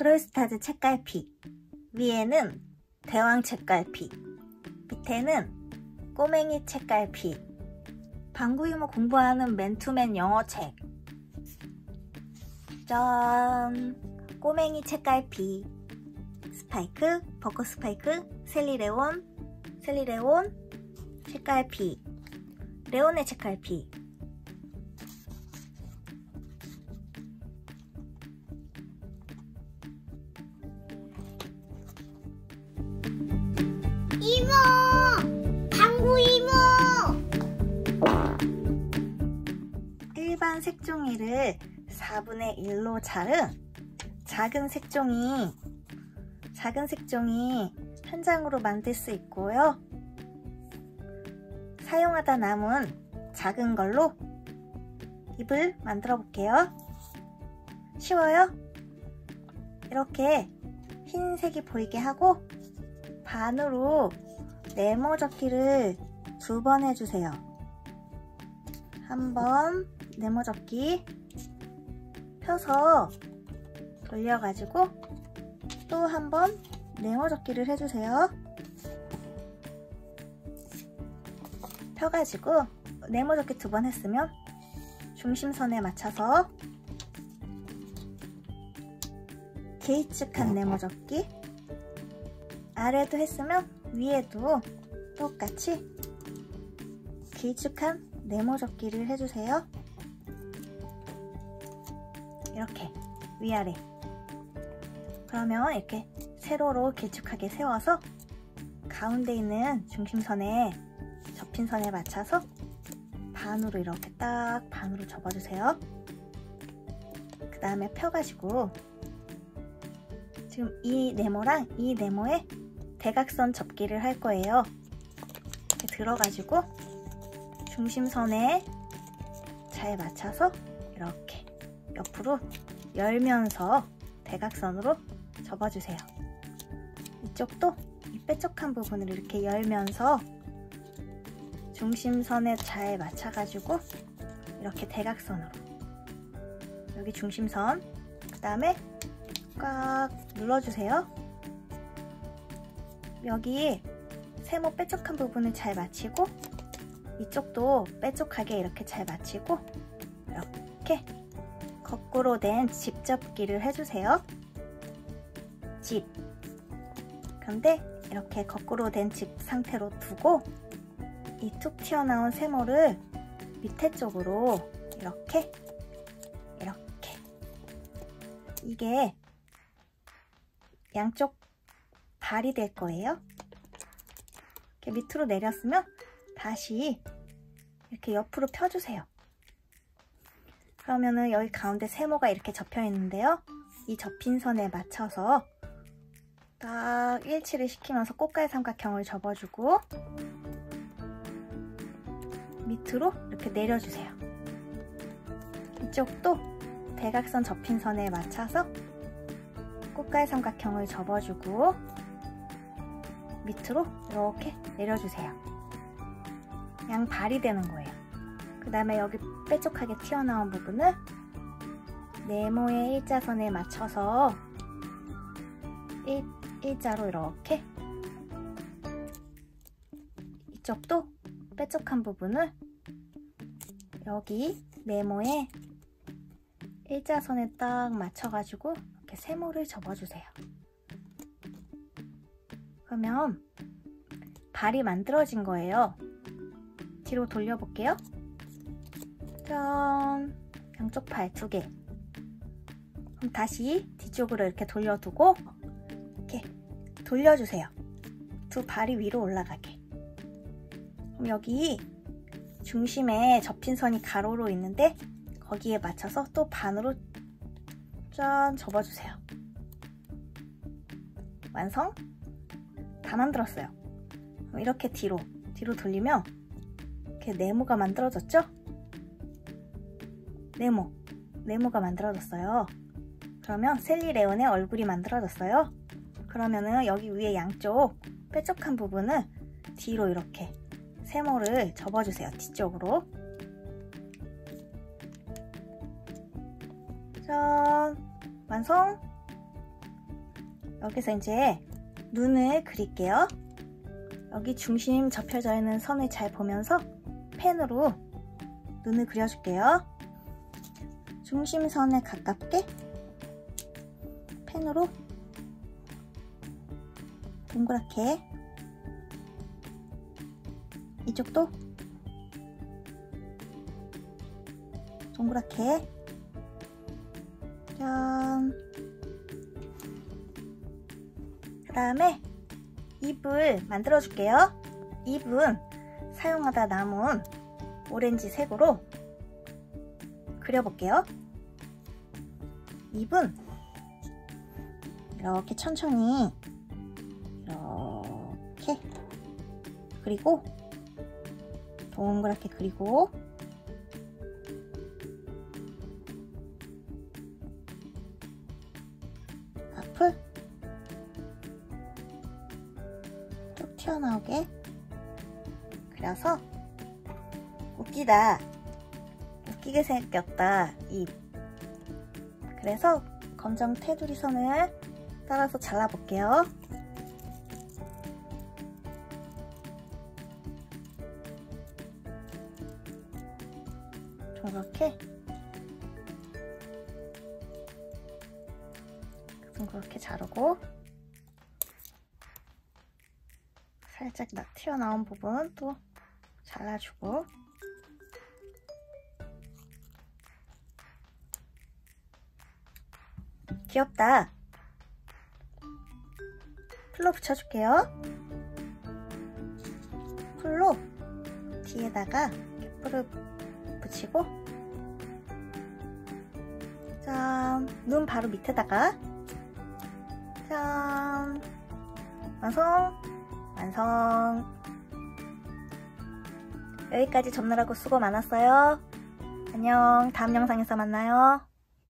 프롤스타즈 책갈피, 위에는 대왕 책갈피, 밑에는 꼬맹이 책갈피, 방구 이모 공부하는 맨투맨 영어책. 짠! 꼬맹이 책갈피, 스파이크, 벚꽃 스파이크, 셀리레온, 책갈피, 레온의 책갈피. 이모! 방구 이모! 일반 색종이를 4분의 1로 자른 작은 색종이 한 장으로 만들 수 있고요. 사용하다 남은 작은 걸로 입을 만들어 볼게요. 쉬워요? 이렇게 흰색이 보이게 하고 반으로 네모 접기를 2번 해주세요. 한번 네모 접기 펴서 돌려가지고 또 한번 네모 접기를 해주세요. 펴가지고 네모 접기 2번 했으면 중심선에 맞춰서 길쭉한 네모 접기, 아래도 했으면 위에도 똑같이 길쭉한 네모 접기를 해주세요. 이렇게 위아래. 그러면 이렇게 세로로 길쭉하게 세워서 가운데 있는 중심선에 접힌 선에 맞춰서 반으로 이렇게 딱 반으로 접어주세요. 그 다음에 펴가지고 지금 이 네모랑 이 네모에 대각선 접기를 할 거예요. 이렇게 들어가지고 중심선에 잘 맞춰서 이렇게 옆으로 열면서 대각선으로 접어주세요. 이쪽도 이 뾰족한 부분을 이렇게 열면서 중심선에 잘 맞춰가지고 이렇게 대각선으로 여기 중심선, 그 다음에 꽉 눌러주세요. 여기 세모 뾰족한 부분을 잘 맞추고 이쪽도 뾰족하게 이렇게 잘 맞추고 이렇게 거꾸로 된 집 접기를 해주세요. 집. 그런데 이렇게 거꾸로 된 집 상태로 두고 이 툭 튀어나온 세모를 밑에 쪽으로 이렇게 이게 양쪽 발이 될 거예요. 이렇게 밑으로 내렸으면 다시 이렇게 옆으로 펴주세요. 그러면은 여기 가운데 세모가 이렇게 접혀 있는데요. 이 접힌 선에 맞춰서 딱 일치를 시키면서 꽃갈 삼각형을 접어주고 밑으로 이렇게 내려주세요. 이쪽도 대각선 접힌 선에 맞춰서 꽃갈 삼각형을 접어주고 밑으로 이렇게 내려주세요. 양발이 되는 거예요. 그 다음에 여기 뾰족하게 튀어나온 부분을 네모의 일자선에 맞춰서 일자로 이렇게 이쪽도 뾰족한 부분을 여기 네모에 일자선에 딱 맞춰가지고 이렇게 세모를 접어주세요. 그러면 발이 만들어진 거예요. 뒤로 돌려볼게요. 짠! 양쪽 발 2개. 그럼 다시 뒤쪽으로 이렇게 돌려두고 이렇게 돌려주세요. 2 발이 위로 올라가게. 그럼 여기 중심에 접힌 선이 가로로 있는데 거기에 맞춰서 또 반으로 짠 접어주세요. 완성? 다 만들었어요. 그럼 이렇게 뒤로 돌리면 이렇게 네모가 만들어졌죠? 네모가 만들어졌어요. 그러면 셀리레온의 얼굴이 만들어졌어요. 그러면은 여기 위에 양쪽 뾰족한 부분을 뒤로 이렇게 세모를 접어주세요. 뒤쪽으로. 짠! 완성! 여기서 이제 눈을 그릴게요. 여기 중심 접혀져 있는 선을 잘 보면서 펜으로 눈을 그려줄게요. 중심선에 가깝게 펜으로 동그랗게, 이쪽도 동그랗게, 짠. 그 다음에 입을 만들어 줄게요. 입은 사용하다 남은 오렌지 색으로 그려볼게요. 입은 이렇게 천천히 이렇게 그리고 동그랗게 그리고 앞을 쭉 튀어나오게 그려서 웃기게 생겼다 입. 그래서 검정 테두리 선을 따라서 잘라볼게요. 이렇게 그렇게 자르고 살짝 튀어나온 부분 또 잘라주고 귀엽다. 풀로 붙여줄게요. 풀로 뒤에다가 풀을 붙이고 짠, 눈 바로 밑에다가 짠, 완성! 여기까지 접느라고 수고 많았어요. 안녕, 다음 영상에서 만나요.